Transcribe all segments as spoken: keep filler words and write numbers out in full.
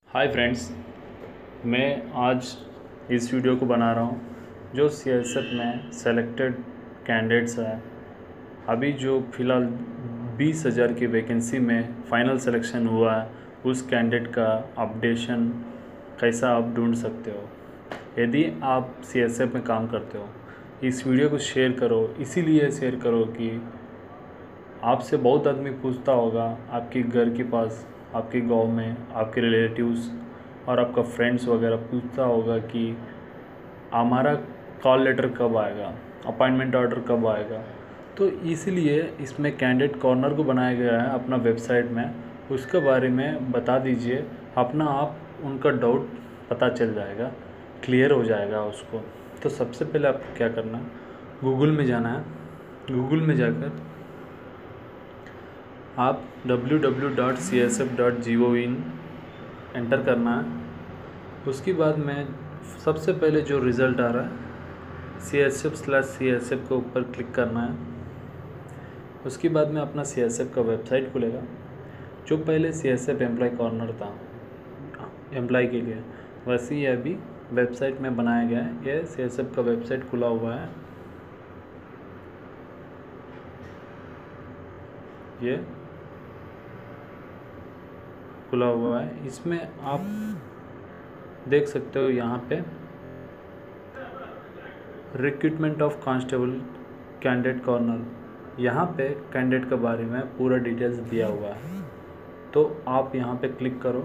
Hi friends, मैं आज इस वीडियो को बना रहा हूँ जो सी एस एफ में सेलेक्टेड कैंडिडेट्स हैं। अभी जो फ़िलहाल बीस हज़ार की वैकेंसी में फ़ाइनल सिलेक्शन हुआ है, उस कैंडिडेट का अपडेशन कैसा आप ढूंढ सकते हो। यदि आप सी एस एफ में काम करते हो, इस वीडियो को शेयर करो। इसीलिए शेयर करो कि आपसे बहुत आदमी पूछता होगा, आपके घर के पास, आपके गांव में, आपके रिलेटिव्स और आपका फ्रेंड्स वगैरह पूछता होगा कि हमारा कॉल लेटर कब आएगा, अपॉइंटमेंट ऑर्डर कब आएगा। तो इसलिए इसमें कैंडिडेट कॉर्नर को बनाया गया है अपना वेबसाइट में, उसके बारे में बता दीजिए। अपना आप उनका डाउट पता चल जाएगा, क्लियर हो जाएगा उसको। तो सबसे पहले आपको क्या करना है, गूगल में जाना है। गूगल में जाकर आप W W W dot C S F dot G O in enter करना है। उसके बाद में सबसे पहले जो रिज़ल्ट आ रहा है C S F slash C S F के ऊपर क्लिक करना है। उसके बाद में अपना सी एस एफ का वेबसाइट खुलेगा। जो पहले C S F employ corner था एम्प्लॉय के लिए, वैसे ही अभी वेबसाइट में बनाया गया है। ये सी एस एफ का वेबसाइट खुला हुआ है, ये खुला हुआ है। इसमें आप देख सकते हो यहाँ पे recruitment of constable candidate corner, यहाँ पे कैंडिडेट के बारे में पूरा डिटेल्स दिया हुआ है। तो आप यहाँ पे क्लिक करो।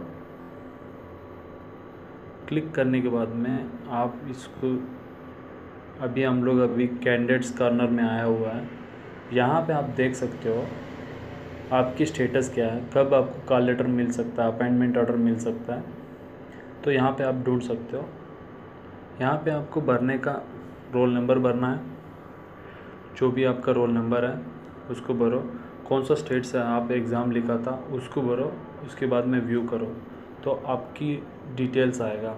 क्लिक करने के बाद में आप इसको, अभी हम लोग अभी कैंडिडेट्स कॉर्नर में आया हुआ है। यहाँ पे आप देख सकते हो आपकी स्टेटस क्या है, कब आपको कॉल लेटर मिल सकता है, अपॉइंटमेंट ऑर्डर मिल सकता है। तो यहाँ पे आप ढूंढ सकते हो। यहाँ पे आपको भरने का रोल नंबर भरना है, जो भी आपका रोल नंबर है उसको भरो। कौन सा स्टेट से आप एग्ज़ाम लिखा था उसको भरो। उसके बाद में व्यू करो तो आपकी डिटेल्स आएगा।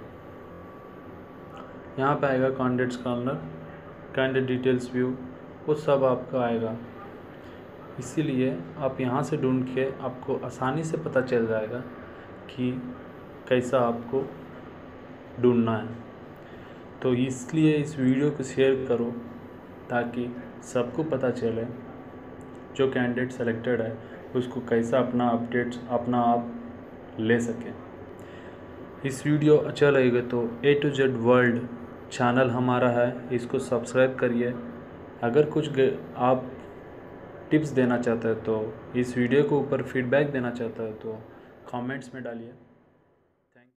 यहाँ पे आएगा candidates corner, candidate details view, वो सब आपका आएगा। इसीलिए आप यहाँ से ढूंढ के आपको आसानी से पता चल जाएगा कि कैसा आपको ढूंढना है। तो इसलिए इस वीडियो को शेयर करो ताकि सबको पता चले जो कैंडिडेट सेलेक्टेड है उसको कैसा अपना अपडेट्स अपना आप ले सके। इस वीडियो अच्छा लगेगा तो A to Z world channel हमारा है, इसको सब्सक्राइब करिए। अगर कुछ आप टिप्स देना चाहते हैं तो इस वीडियो को ऊपर फीडबैक देना चाहता है तो कमेंट्स में डालिए।